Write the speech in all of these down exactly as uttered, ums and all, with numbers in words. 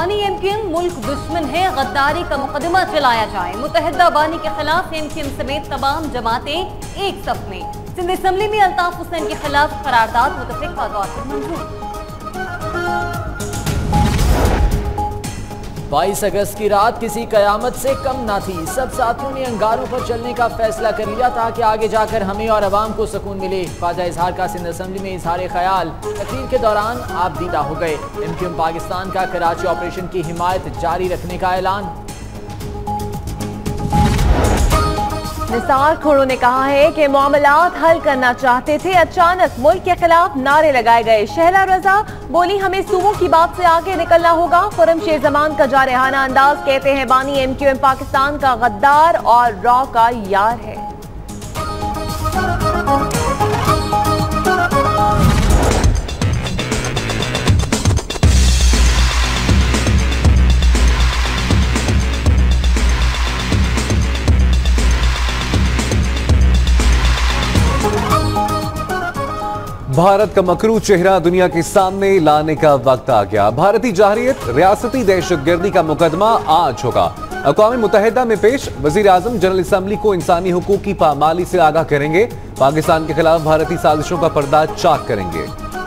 बानी एमक्यूएम मुल्क दुश्मन है, गद्दारी का मुकदमा चलाया जाए। मुत्तहिदा बानी के खिलाफ एमक्यूएम समेत तमाम जमातें एक सफ में। सिंध असम्बली में अल्ताफ हुसैन के खिलाफ करारदाद मुतफिका तौर पर मंजूर। बाईस अगस्त की रात किसी कयामत से कम ना थी। सब साथियों ने अंगारों पर चलने का फैसला कर लिया ताकि आगे जाकर हमें और अवाम को सुकून मिले। ख्वाजा इजहार का सिंध असम्बली में इजहार ख्याल तकरीर के दौरान आप दीदा हो गए। एमक्यूएम पाकिस्तान का कराची ऑपरेशन की हिमायत जारी रखने का ऐलान। निसार खोड़ो ने कहा है कि मामलात हल करना चाहते थे, अचानक मुल्क के खिलाफ नारे लगाए गए। शहला रजा बोली हमें सूबों की बात से आगे निकलना होगा। खुरम शेर जमान का जारहाना अंदाज, कहते हैं बानी एमक्यूएम पाकिस्तान का गद्दार और रॉ का यार है। भारत का मकरू चेहरा दुनिया के सामने लाने का वक्त आ गया। भारतीय जाहिरियत रियासती दहशतगर्दी का मुकदमा आज होगा। अक़वाम मुत्तहिदा में पेश वज़ीर आज़म जनरल असम्बली को इंसानी हुकूक की पामाली से आगाह करेंगे। पाकिस्तान के खिलाफ भारतीय साजिशों का पर्दा चाक करेंगे।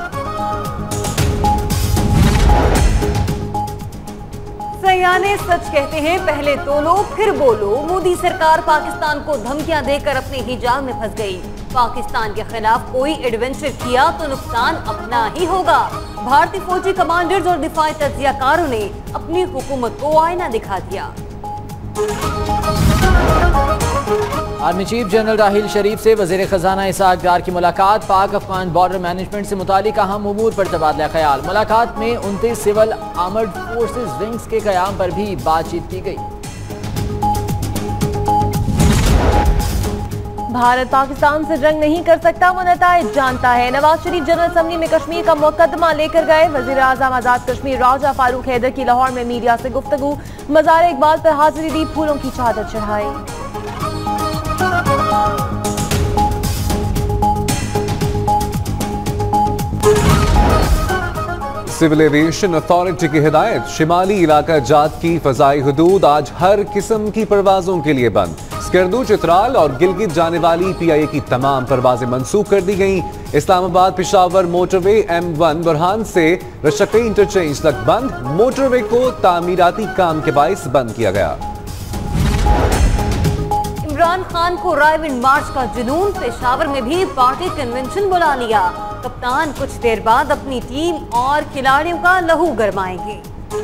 सयाने सच कहते हैं, पहले तोलो फिर बोलो। मोदी सरकार पाकिस्तान को धमकियां देकर अपने ही जाल में फंस गई। पाकिस्तान के खिलाफ कोई एडवेंचर किया तो नुकसान अपना ही होगा। भारतीय फौजी कमांडर्स और दिफाई तज्जियाकारों ने अपनी हुकूमत को आईना दिखा दिया। Army chief general Raheel Sharif से वज़ीर खजाना इसहाक डार की मुलाकात। पाक अफगान बॉर्डर मैनेजमेंट से मुतालिक अहम उमूर पर तबादला ख्याल। मुलाकात में उनतीस सिविल आर्मर्ड फोर्सेज विंग्स के क़याम पर भी बातचीत की गई। भारत पाकिस्तान से जंग नहीं कर सकता, वो नताइज जानता है। नवाज शरीफ जनरल असम्बली में कश्मीर का मुकदमा लेकर गए। वज़ीर आज़म आज़ाद कश्मीर राजा फारूक हैदर की लाहौर में मीडिया से गुफ्तगू। मज़ार इकबाल पर हाजिरी दी, फूलों की चादर चढ़ाई। सिविल एविएशन अथॉरिटी की हिदायत, शिमाली इलाका जात की फजाई हुदूद आज हर किस्म की परवाजों के लिए बंद। स्कर्दू, चित्राल और गिलगित जाने वाली पीआईए की तमाम परवाजें मंसूख कर दी गईं। Islamabad Peshawar motorway M one Burhan से रशक्की इंटरचेंज तक बंद। मोटरवे को तामीराती काम के बाइस बंद किया गया। इमरान खान को रायविंड मार्च का जुनून, पेशावर में भी पार्टी कन्वेंशन बुला लिया। कप्तान कुछ देर बाद अपनी टीम और खिलाड़ियों का लहू गरमाएंगे।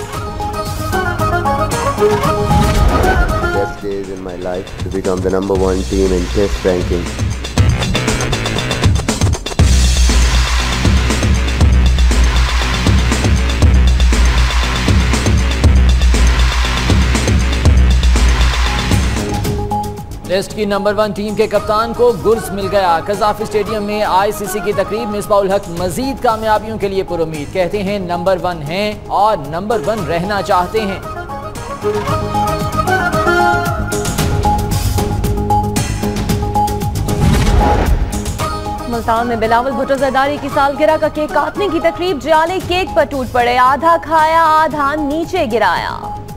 Best days in my life to become the number one team in Test ranking. Test की नंबर वन टीम के कप्तान को गुर्स मिल गया। कज़ाफी स्टेडियम में आईसीसी की तकरीब में मिसबाहुल हक मजीद कामयाबियों के लिए पुरुमीद, कहते हैं नंबर वन हैं और नंबर वन रहना चाहते हैं। मुल्तान में बिलावल भुट्टो जरदारी की सालगिरह का केक काटने की तकरीब, जाले केक पर टूट पड़े। आधा खाया आधा नीचे गिराया।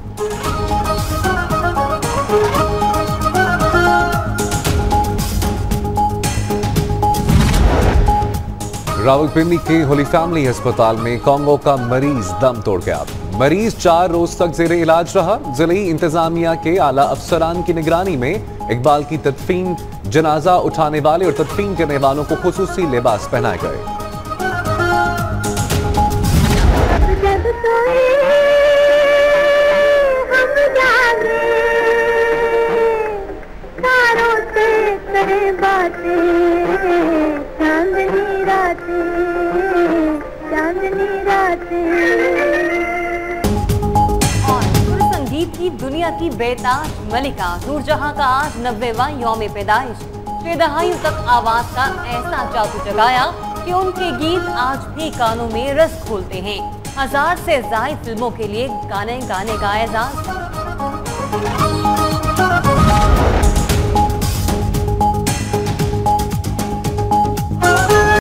रावलपिंडी के होली फैमिली अस्पताल में कांगो का मरीज दम तोड़ गया। मरीज चार रोज तक जेरे इलाज रहा। जिले इंतजामिया के आला अफसरान की निगरानी में इकबाल की तदफीन, जनाजा उठाने वाले और तदफीन करने वालों को खुसूसी लिबास पहनाए गए। की दुनिया की बेताज मलिका नूरजहां का आज नब्बेवां यौम पैदाइश। छह दहाइयों तक आवाज का ऐसा जादू जगाया कि उनके गीत आज भी कानों में रस खोलते हैं। हजार से ज्यादा फिल्मों के लिए गाने गाने का एजाज।